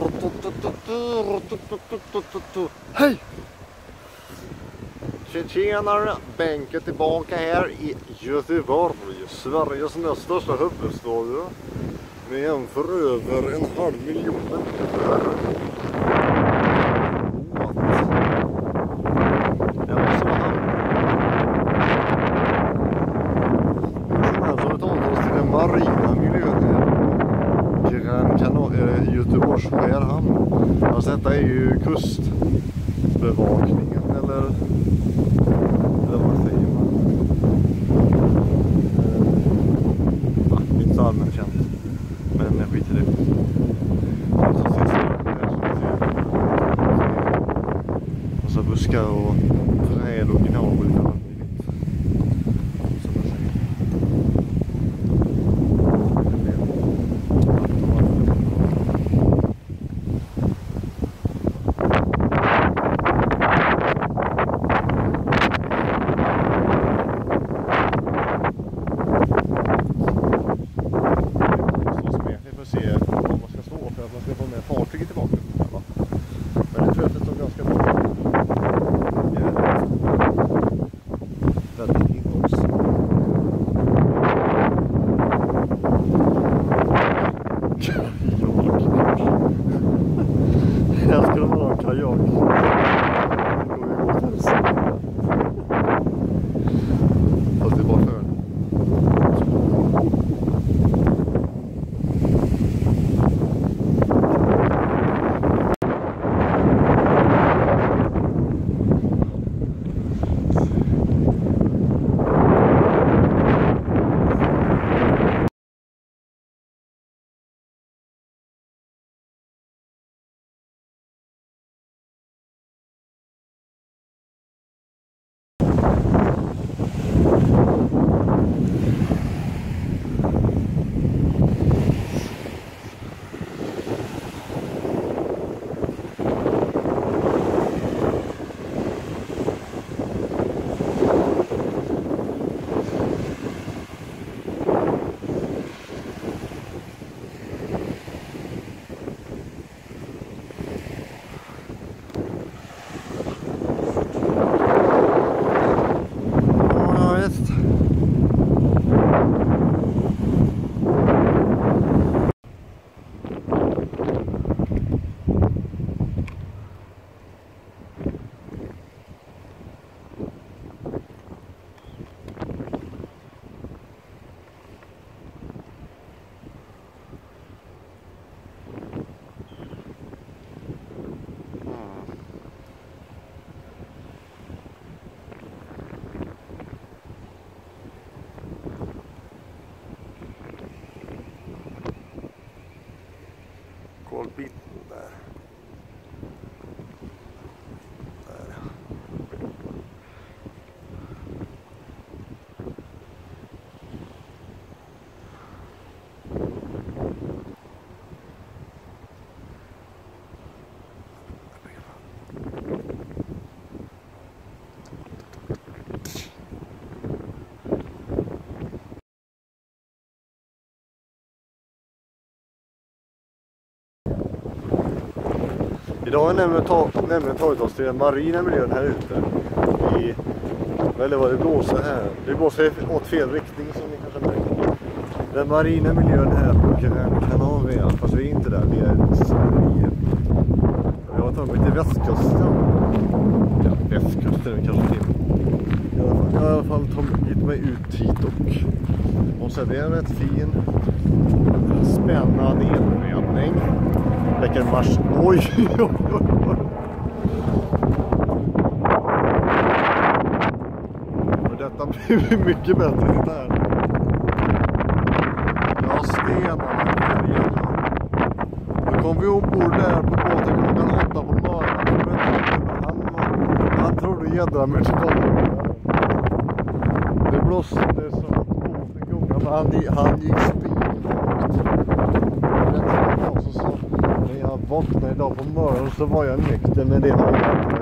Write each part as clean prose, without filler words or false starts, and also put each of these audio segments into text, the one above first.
Hej! Tjenare, Benke tillbaka här i Göteborg, Sveriges näst största huvudstad, med en för över 500 000 människor. Det var så här. Så vi tar oss till den marina miljön här. Göteborgs skärhamn. Alltså detta är ju kustbevakningen eller vad säger man? Det är inte så allmänt känt. Men skit i det. Så ses det här som vi ser. Och så buskar och träd och gnagel. Jag skulle vara en kajak. Fast det är bara för. Kolbiten där. Idag har jag nämligen tagit oss till den marina miljön här ute. Eller vad det blåser här. Det blåser åt fel riktning som ni kanske märker. Den marina miljön här på Gran Canaria. Fast vi är inte där, vi är i Sverige. Jag har tagit mig till västkusten. Ja, västkusten är kanske till. Jag har i alla fall tagit mig ut hit och så är det en rätt fin spännande inredning. Vilken mars. Oj. Och detta blir mycket bättre än det här. Ja, stenarna här. Då kom vi ombord där på båten klockan 8 på morgonen. Han trodde jädra mycket på det. Det blåste så att båten gungade. Han gick när jag vaknade idag på morgonen så var jag nykter, men det har jag inte.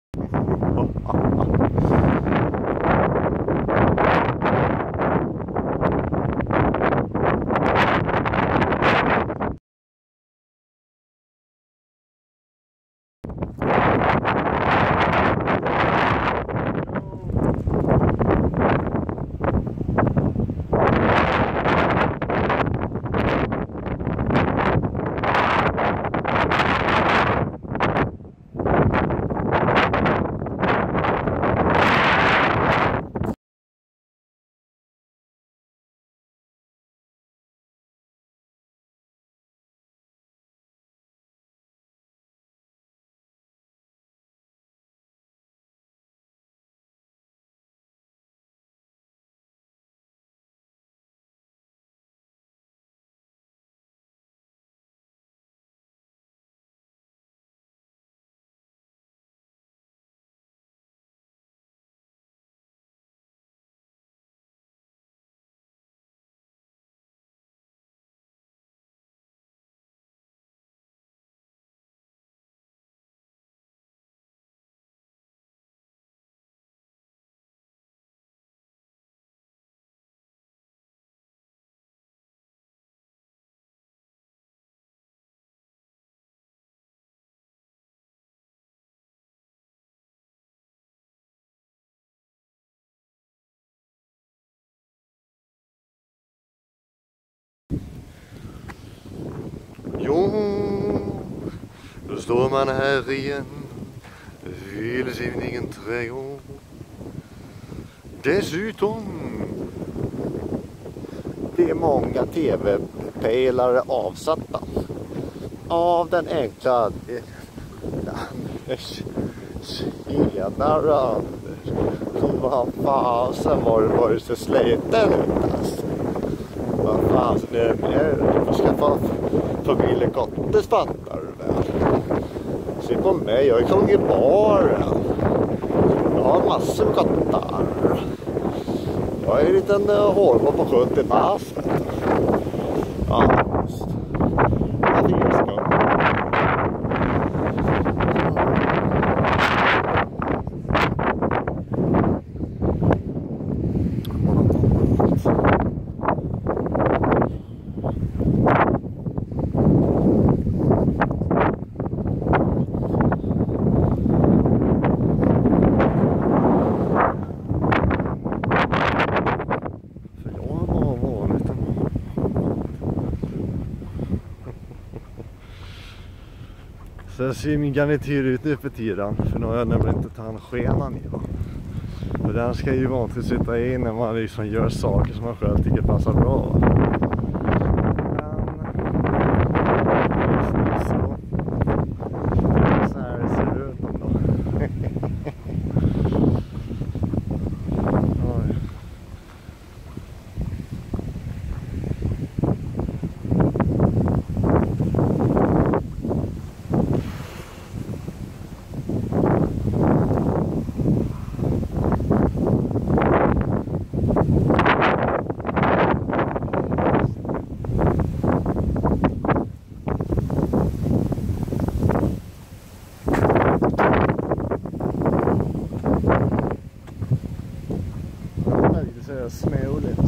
Jo, då står man här igen, vildsvinigen trädgård. Dessutom, det är många tv-pelare avsatta av den enkla tjenare Anders. Vad fasen var det så sliten ut alltså. Vad fasen är det med? Du får skaffa familjekottes, fattar du väl? Se på mig, jag är kung i baren. Jag har massor med kottar. Jag är en liten hårboll på 70 pass. Ja, just. Jag tycker jag ska. Så ser min garnityr ut nu för tiden, för nu har jag nämligen inte tandskenan i va. För den ska ju vanligtvis sitta in när man liksom gör saker som man själv tycker passar bra. Så här ser det ut då. Småligt.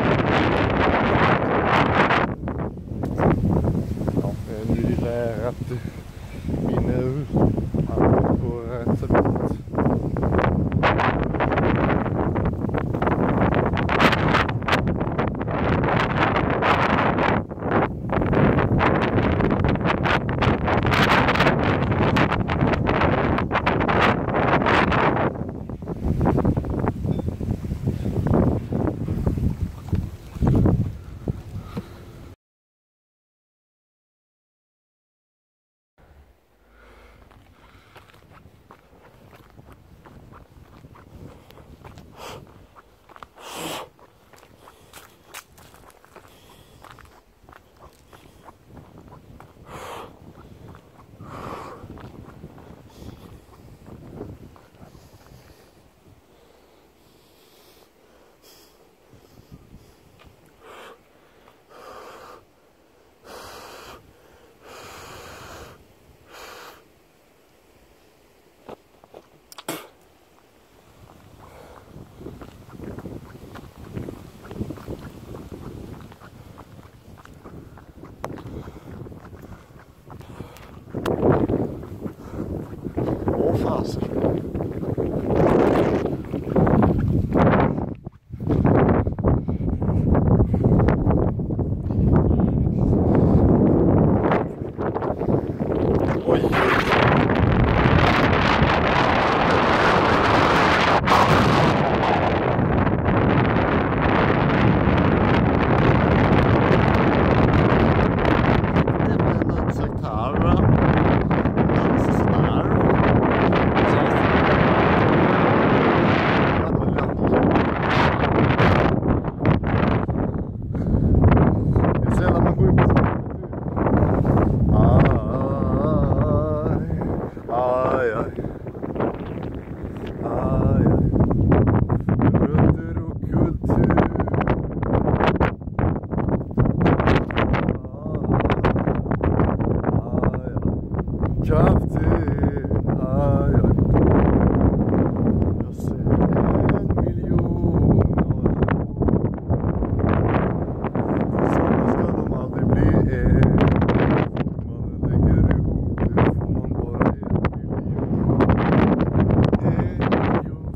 Ja, nu är det rätt inne på rätt så bra. Kapten, aj, aj. Jag ser 1 miljon. Tillsammans ska de aldrig bli en. Man lägger ihop det får man bara 1 miljon. 1 miljon.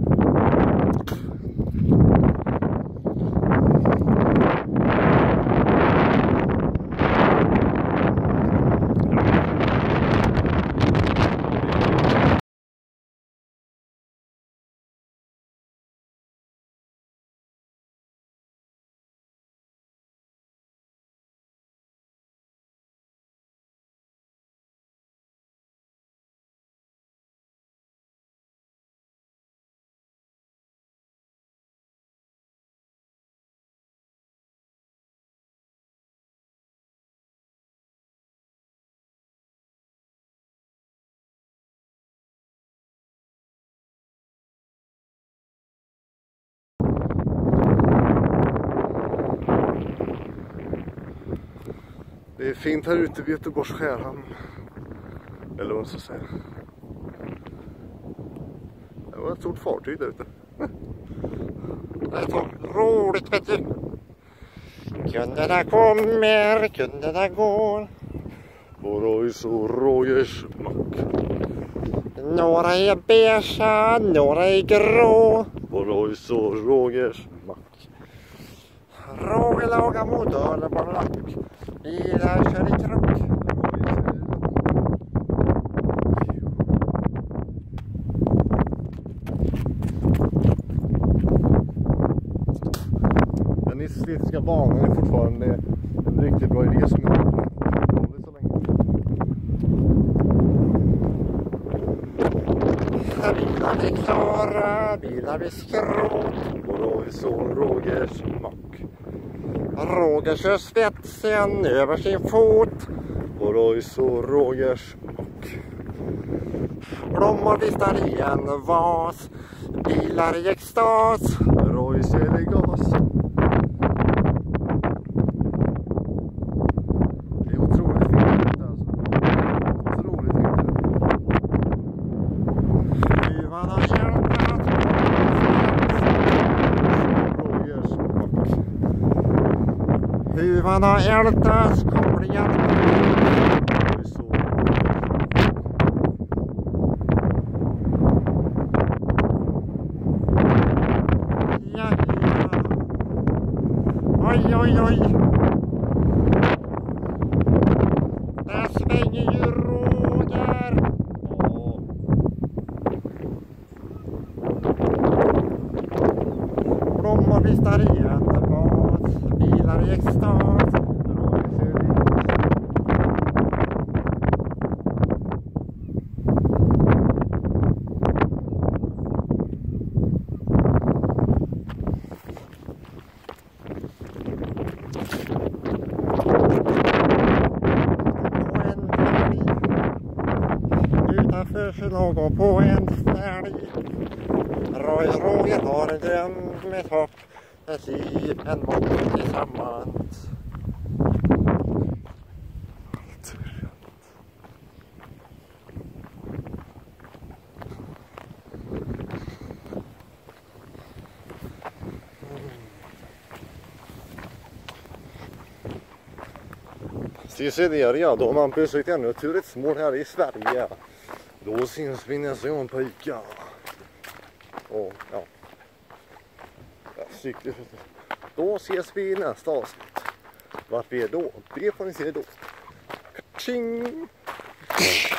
Det är fint här ute vid Göteborgs skärhamn. Eller vad man ska säga. Det var ett stort fartyg där ute. Det är så roligt, vet du. Kunderna kommer, kunderna går. Borås och Rogers mack. Några är beige, några är grå. Borås och Rogers mack. Roger lagar motor på lack. Bilar kör i truck. Den estetiska banan är fortfarande en riktigt bra idé som jag har hållit så länge. Bilar blir klara, bilar blir skrot. Borås och Rogers mack. Roger kör svetsen över sin fot. Borås och Rogers mack. Blommor vistar i en vas. Bilar i extas. Borås är det gas. Det är otroligt fint alltså. Otroligt fint. Huvan har hjärtat. Rogers mack. Huvan har ältats, kopplingen. Borås och Rogers. Ja, ja. Oj, oj, oj. Där svänger ju Roger. Blommor vistar i en vas. Bilar i extas. Borås är det gas. Utanför Chicago på en stälg. Roger har en dröm med ett hopp. Ett liv, en mått tillsammans. Ciceria, då har man besökt ännu turistmål här i Sverige. Då syns vi nästa gång pojkar. Och ja. Då ses vi i nästa avsnitt. Vart vi är då, det får ni se då. Kaching!